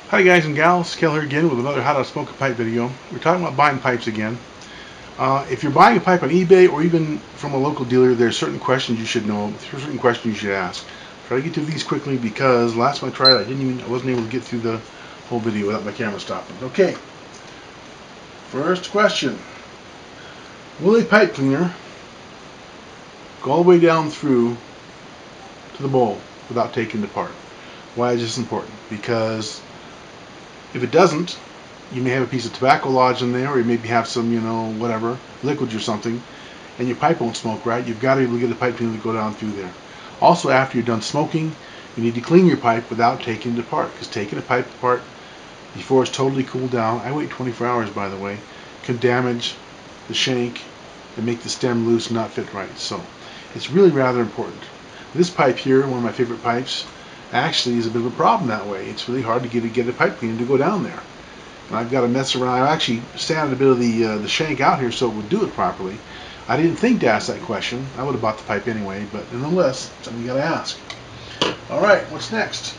Hi guys and gals, Kel here again with another how to smoke a pipe video. We're talking about buying pipes again. If you're buying a pipe on eBay or even from a local dealer, there's certain questions you should know, there's certain questions you should ask. Try to get through these quickly because last time I tried I wasn't able to get through the whole video without my camera stopping. Okay, first question. Will a pipe cleaner go all the way down through to the bowl without taking it apart? Why is this important? Because if it doesn't, you may have a piece of tobacco lodged in there, or you maybe have some, whatever, liquids or something, and your pipe won't smoke right. You've got to be able to get the pipe cleaner to go down through there. Also, after you're done smoking, you need to clean your pipe without taking it apart, because taking a pipe apart before it's totally cooled down, I wait 24 hours by the way, can damage the shank and make the stem loose and not fit right. So it's really rather important. This pipe here, one of my favorite pipes, actually is a bit of a problem that way. It's really hard to get a pipe cleaner to go down there. And I've got to mess around. I actually sanded a bit of the shank out here so it would do it properly. I didn't think to ask that question. I would have bought the pipe anyway, but nonetheless, something you got to ask. All right, what's next?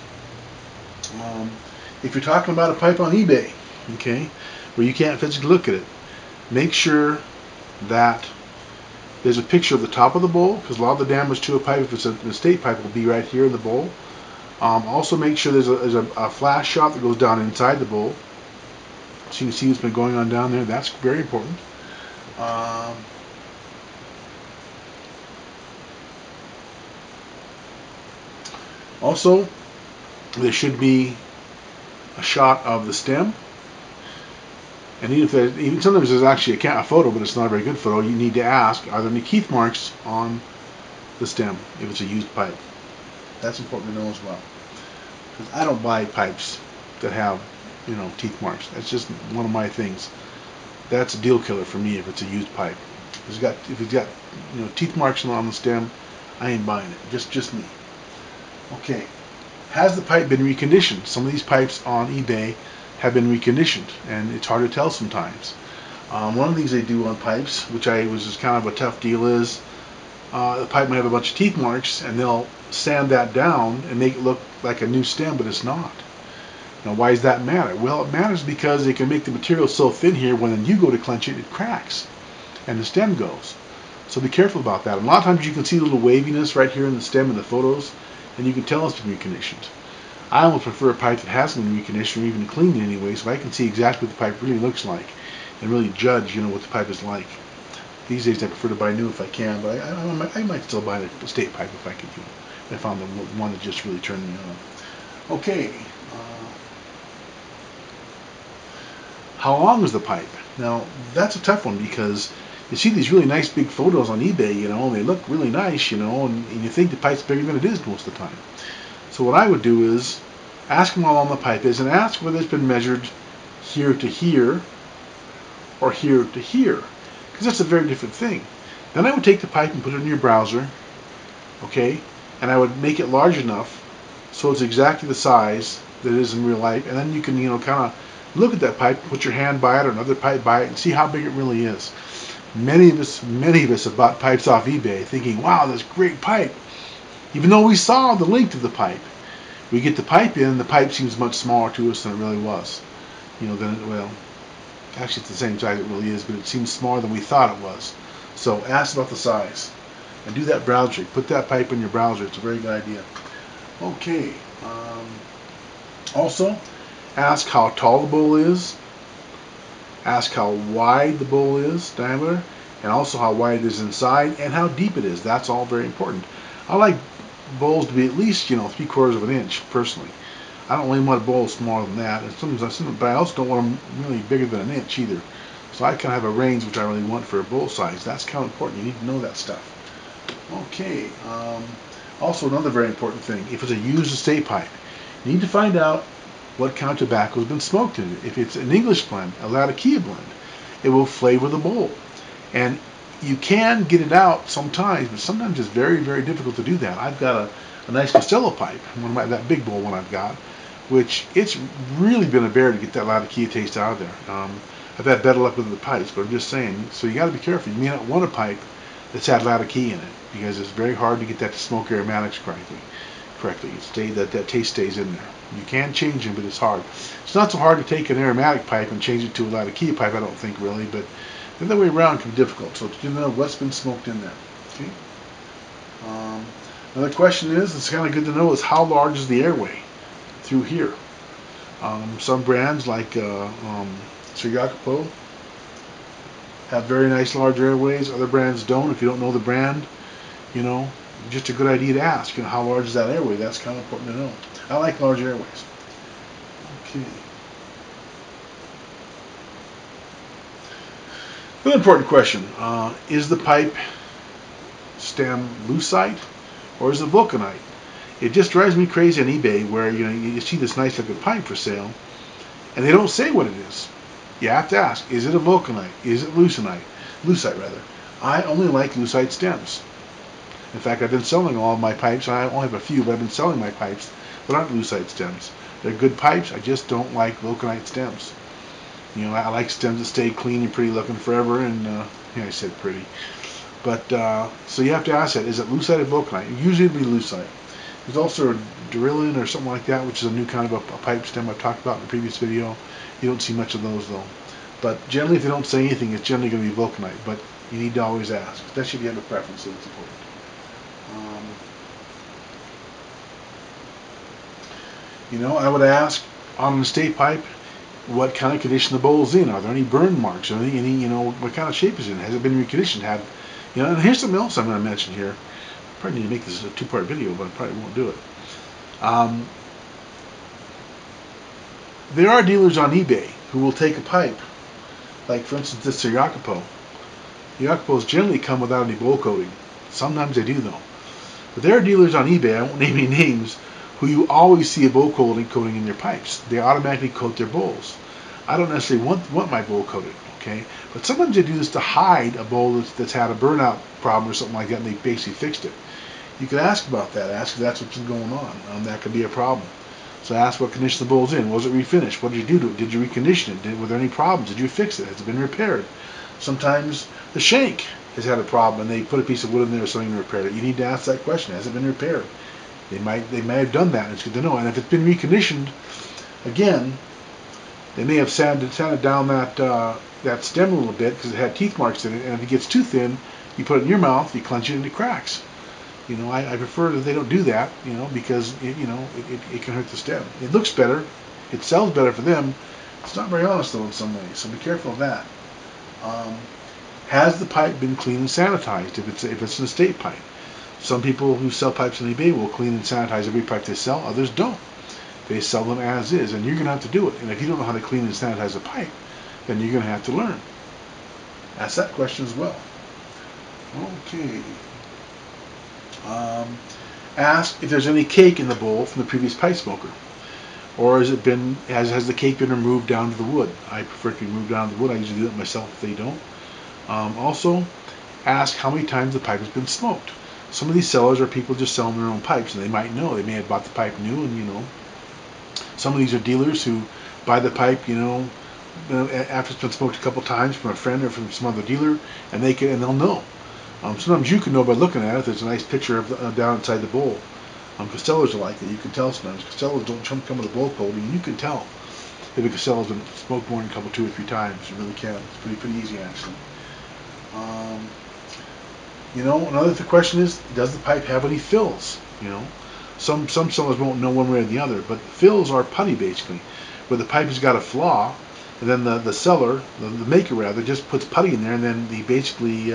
If you're talking about a pipe on eBay, okay, where you can't physically look at it, make sure that there's a picture of the top of the bowl, because a lot of the damage to a pipe, if it's an estate pipe, will be right here in the bowl. Also make sure there's a flash shot that goes down inside the bowl, so you can see what's been going on down there. That's very important. Um, Also, there should be a shot of the stem, and even sometimes there's actually a photo, but it's not a very good photo. You need to ask, are there any teeth marks on the stem if it's a used pipe? That's important to know as well, because I don't buy pipes that have teeth marks. That's just one of my things. That's a deal killer for me if it's a used pipe. If it's got teeth marks on the stem, I ain't buying it. Just me. Okay. Has the pipe been reconditioned? Some of these pipes on eBay have been reconditioned, and it's hard to tell sometimes. One of the things they do on pipes, which was just kind of a tough deal, is the pipe might have a bunch of teeth marks, and they'll sand that down and make it look like a new stem, but it's not. Now, why does that matter? Well, it matters because it can make the material so thin here, when you go to clench it, it cracks, and the stem goes. So be careful about that. And a lot of times you can see a little waviness right here in the stem in the photos, and you can tell it's been reconditioned. I almost prefer a pipe that hasn't been reconditioned or even cleaned in any way, so I can see exactly what the pipe really looks like and really judge, what the pipe is like. These days I prefer to buy new if I can, but I might still buy the state pipe if I could. If I found the one that just really turned me on. Okay. How long is the pipe? Now, that's a tough one because you see these really nice big photos on eBay, and they look really nice, and you think the pipe's bigger than it is most of the time. So what I would do is ask them how long the pipe is and ask whether it's been measured here to here or here to here, because that's a very different thing. Then I would take the pipe and put it in your browser, okay, and I would make it large enough so it's exactly the size that it is in real life, and then you can, kind of look at that pipe, put your hand by it or another pipe by it, and see how big it really is. Many of us have bought pipes off eBay thinking, wow, that's a great pipe. Even though we saw the length of the pipe, we get the pipe in, and the pipe seems much smaller to us than it really was. Actually it's the same size it really is, but it seems smaller than we thought it was. So ask about the size. And do that browser trick. Put that pipe in your browser. It's a very good idea. Okay. Also, ask how tall the bowl is. Ask how wide the bowl is, diameter, and also how wide it is inside and how deep it is. That's all very important. I like bowls to be at least 3/4 of an inch personally. I don't really want a bowl smaller than that. And but I also don't want them really bigger than an inch either. So I kind of have a range which I really want for a bowl size. That's kind of important. You need to know that stuff. Okay. Also, another very important thing: if it's a used estate pipe, you need to find out what kind of tobacco has been smoked in it. If it's an English blend, a Latakia blend, it will flavor the bowl. And you can get it out sometimes, but sometimes it's very, very difficult to do that. I've got a nice Costello pipe, that big bowl one I've got, which it's really been a bear to get that Latakia taste out of there. I've had better luck with the pipes, but I'm just saying, so you got to be careful. You may not want a pipe that's had Latakia in it, because it's very hard to get that to smoke aromatics correctly. correctly. That taste stays in there. You can change them, but it's hard. It's not so hard to take an aromatic pipe and change it to a Latakia pipe, I don't think, really, but the other way around can be difficult. So you know what's been smoked in there. Okay. Another question is, it's kind of good to know, is how large is the airway through here? Some brands like Sir Jacopo have very nice large airways. Other brands don't. If you don't know the brand, you know, just a good idea to ask. You know, how large is that airway? That's kind of important to know. I like large airways. Okay. Another important question: is the pipe stem lucite or is it vulcanite? It just drives me crazy on eBay where you see this nice looking pipe for sale, and they don't say what it is. You have to ask: is it a vulcanite? Is it lucite? Lucite rather. I only like lucite stems. In fact, I've been selling all of my pipes. I only have a few, but I've been selling my pipes that aren't lucite stems. They're good pipes. I just don't like vulcanite stems. You know, I like stems that stay clean and pretty looking forever. And yeah, I said pretty. But so you have to ask that: is it lucite or vulcanite? Usually it'd be lucite. There's also a Durilin or something like that, which is a new kind of a pipe stem I've talked about in the previous video. You don't see much of those though. But generally, if they don't say anything, it's generally going to be vulcanite. But you need to always ask, especially if you have a preference, so it's important. You know, I would ask on an estate pipe, what kind of condition the bowl's in. Are there any burn marks? Are there any, you know, what kind of shape is it in? Has it been reconditioned? You know, and here's something else I'm going to mention here. I probably need to make this a two-part video, but I probably won't do it. There are dealers on eBay who will take a pipe, like for instance this Sir Jacopo. Jacopos generally come without any bowl coating. Sometimes they do though. But there are dealers on eBay, I won't name any names, who you always see a bowl coating in their pipes. They automatically coat their bowls. I don't necessarily want my bowl coated, okay? But sometimes they do this to hide a bowl that's had a burnout problem or something like that, and they basically fixed it. You could ask about that. Ask if that's what's going on. That could be a problem. So ask what condition the bowl's in. Was it refinished? What did you do to it? Did you recondition it? Were there any problems? Did you fix it? Has it been repaired? Sometimes the shank has had a problem and they put a piece of wood in there or something to repair it. You need to ask that question. Has it been repaired? They may have done that. It's good to know. And if it's been reconditioned, again, they may have sanded down that stem a little bit because it had teeth marks in it. And if it gets too thin, you put it in your mouth, you clench it into cracks. You know, I prefer that they don't do that. You know, because it can hurt the stem. It looks better, it sells better for them. It's not very honest though in some ways. So be careful of that. Has the pipe been cleaned and sanitized? If it's an estate pipe. Some people who sell pipes on eBay will clean and sanitize every pipe they sell. Others don't. They sell them as is, and you're going to have to do it. And if you don't know how to clean and sanitize a pipe, then you're going to have to learn. Ask that question as well. Okay. Ask if there's any cake in the bowl from the previous pipe smoker, or has the cake been removed down to the wood? I prefer it to be moved down to the wood. I usually do it myself if they don't. Also, ask how many times the pipe has been smoked. Some of these sellers are people just selling their own pipes, and they might know. They may have bought the pipe new, and some of these are dealers who buy the pipe, after it's been smoked a couple times from a friend or from some other dealer, and they'll know. Sometimes you can know by looking at it. There's a nice picture of down inside the bowl. Castellers are like that. You can tell sometimes. Castellers don't come with a bowl coating, and you can tell if a Casteller's been smoked more than 2 or 3 times. You really can. It's pretty easy actually. Another question is, does the pipe have any fills? Some sellers won't know one way or the other, but fills are putty basically, where the pipe has got a flaw, and then the seller, the maker rather, just puts putty in there, and then he basically,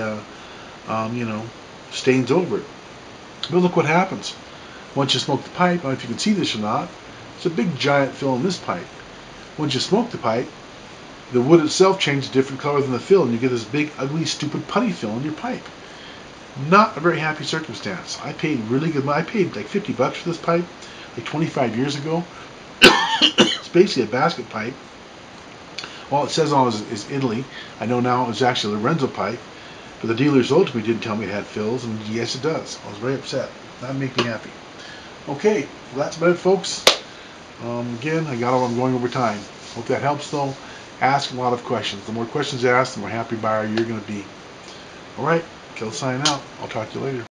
stains over it. But look what happens. Once you smoke the pipe, I don't know if you can see this or not, it's a big giant fill in this pipe. Once you smoke the pipe, the wood itself changes a different color than the fill, and you get this big, ugly, stupid putty fill in your pipe. Not a very happy circumstance. I paid really good money. I paid like $50 for this pipe, like 25 years ago. It's basically a basket pipe. All it says on it is Italy. I know now it's actually a Lorenzo pipe, but the dealer sold to me didn't tell me it had fills, and yes, it does. I was very upset. That made me happy. Okay, well, that's about it, folks. Again, I got all I'm going over time. Hope that helps, though. Ask a lot of questions. The more questions you ask, the more happy buyer you're going to be. All right. Kill sign out. I'll talk to you later.